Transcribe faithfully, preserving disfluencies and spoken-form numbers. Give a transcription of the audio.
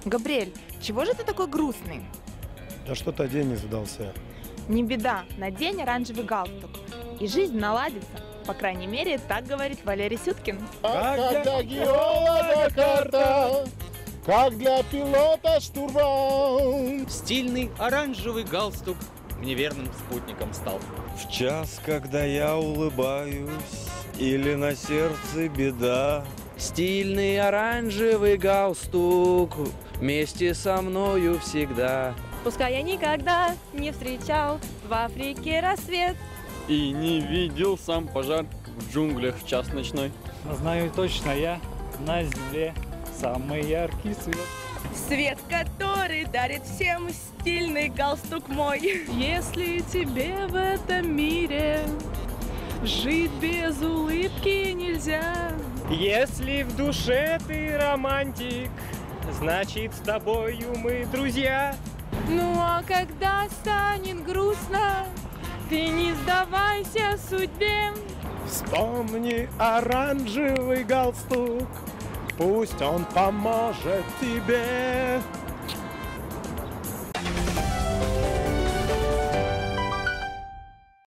Габриэль, чего же ты такой грустный? Да что-то день не задался. Не беда, надень оранжевый галстук, и жизнь наладится. По крайней мере, так говорит Валерий Сюткин. Как для геолога карта, как для пилота штурвал. Стильный оранжевый галстук мне верным спутником стал. В час, когда я улыбаюсь, или на сердце беда, стильный оранжевый галстук вместе со мною всегда. Пускай я никогда не встречал в Африке рассвет и не видел сам пожар в джунглях в час ночной. Но знаю точно, я на земле самый яркий свет. Свет, который дарит всем стильный галстук мой. Если тебе в этом мире жить без улыбки нельзя, если в душе ты романтик, значит, с тобою мы друзья. Ну а когда станет грустно, ты не сдавайся судьбе. Вспомни оранжевый галстук, пусть он поможет тебе.